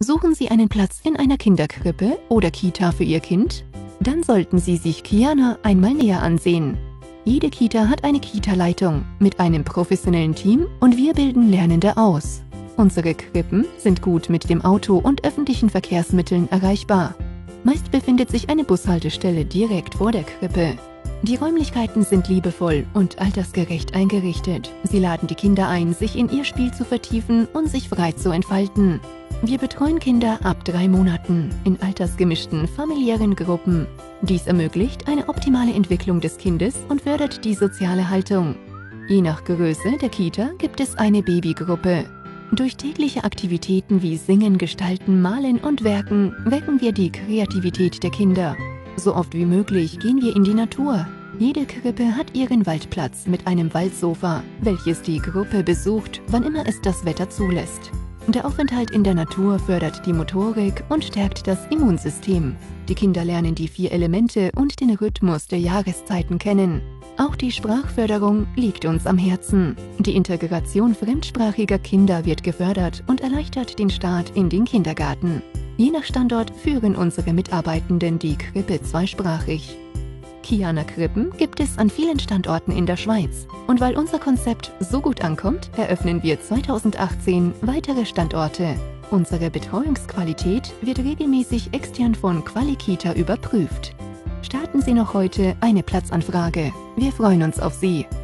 Suchen Sie einen Platz in einer Kinderkrippe oder Kita für Ihr Kind? Dann sollten Sie sich Kiana einmal näher ansehen. Jede Kita hat eine Kita-Leitung mit einem professionellen Team und wir bilden Lernende aus. Unsere Krippen sind gut mit dem Auto und öffentlichen Verkehrsmitteln erreichbar. Meist befindet sich eine Bushaltestelle direkt vor der Krippe. Die Räumlichkeiten sind liebevoll und altersgerecht eingerichtet. Sie laden die Kinder ein, sich in ihr Spiel zu vertiefen und sich frei zu entfalten. Wir betreuen Kinder ab 3 Monaten in altersgemischten familiären Gruppen. Dies ermöglicht eine optimale Entwicklung des Kindes und fördert die soziale Haltung. Je nach Größe der Kita gibt es eine Babygruppe. Durch tägliche Aktivitäten wie Singen, Gestalten, Malen und Werken wecken wir die Kreativität der Kinder. So oft wie möglich gehen wir in die Natur. Jede Krippe hat ihren Waldplatz mit einem Waldsofa, welches die Gruppe besucht, wann immer es das Wetter zulässt. Der Aufenthalt in der Natur fördert die Motorik und stärkt das Immunsystem. Die Kinder lernen die 4 Elemente und den Rhythmus der Jahreszeiten kennen. Auch die Sprachförderung liegt uns am Herzen. Die Integration fremdsprachiger Kinder wird gefördert und erleichtert den Start in den Kindergarten. Je nach Standort führen unsere Mitarbeitenden die Krippe zweisprachig. Kiana-Krippen gibt es an vielen Standorten in der Schweiz. Und weil unser Konzept so gut ankommt, eröffnen wir 2018 weitere Standorte. Unsere Betreuungsqualität wird regelmäßig extern von Quali-Kita überprüft. Starten Sie noch heute eine Platzanfrage. Wir freuen uns auf Sie.